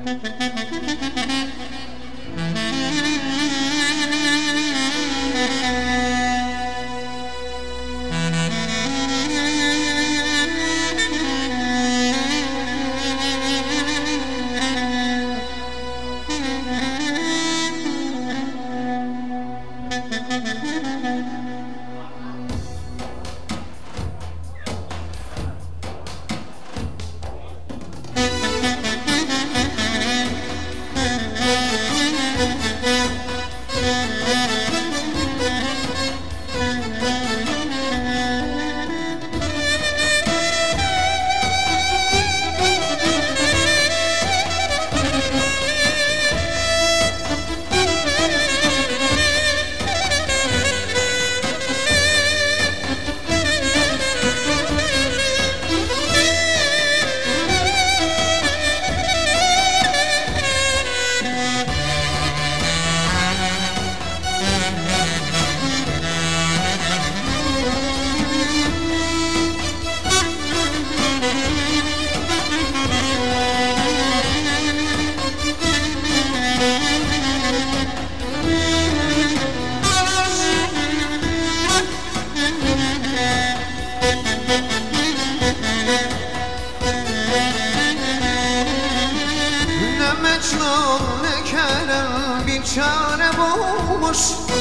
çare bulmuş.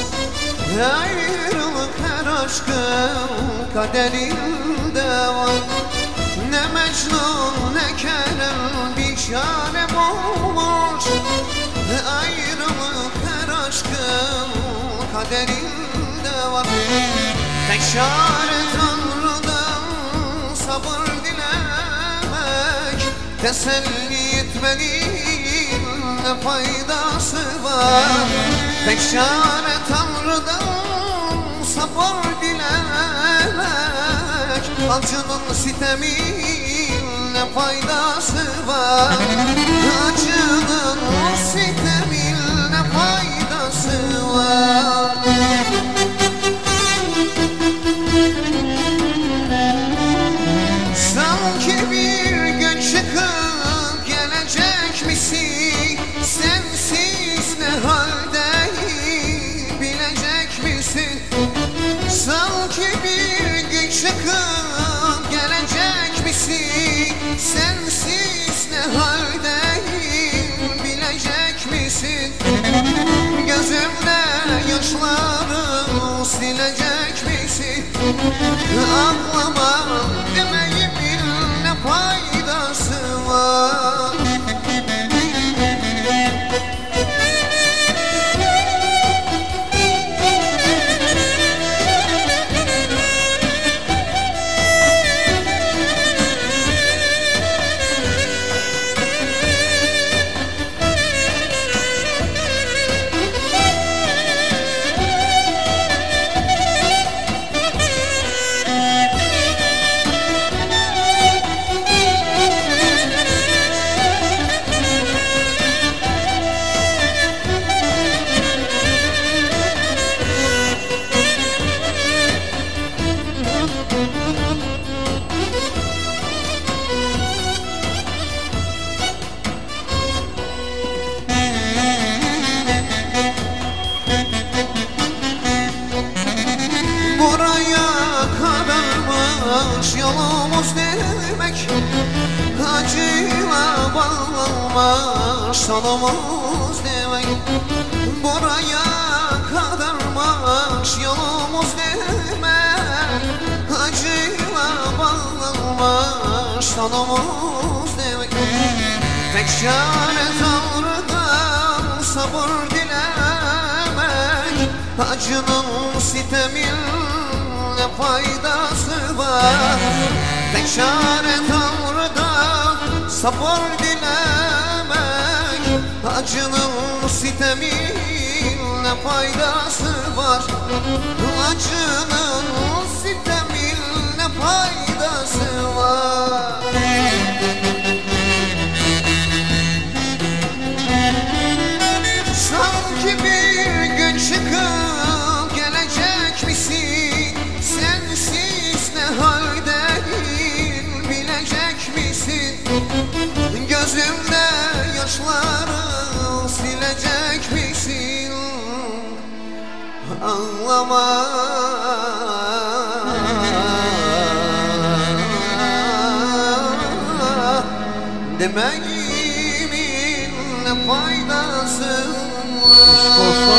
Ayrılık her aşkın kaderinde var. Ne Mecnun ne Kerem bir çare bulmuş. Ayrılık her aşkın kaderinde var. Tek çare Tanrı'dan sabır dilemek, teselli etmenin ne faydası var? Tek çare Tanrı'dan sabır dilemek, acının sitemin ne faydası var? Acının sitemin ne faydası var? Sanki bir gün çıkıp gelecek misin? Sensiz ne haldeyim bilecek misin? Sanki bir gün çıkıp gelecek misin? Sensiz ne haldeyim bilecek misin? Gözümde yaşları silecek misin? Ağlamam demeyimin ne faydası var? Yolumuz demek, acıyla bağlanmış sonumuz demek. Buraya kadarmış yolumuz demek, acıyla bağlanmış sonumuz demek. Tek çare Tanrı'dan sabır dilemek, acının sitemin ne faydası var? Tek çare Tanrı'dan sabır dilemek, acının sitemin ne faydası var? Acının sitemin ne faydası var? Sanki bir gün çıkıp gelecek misin? Sensiz ne haldeyim bilecek misin? Gözümde yaşlar ağlama. Demeyimin ne faydası var?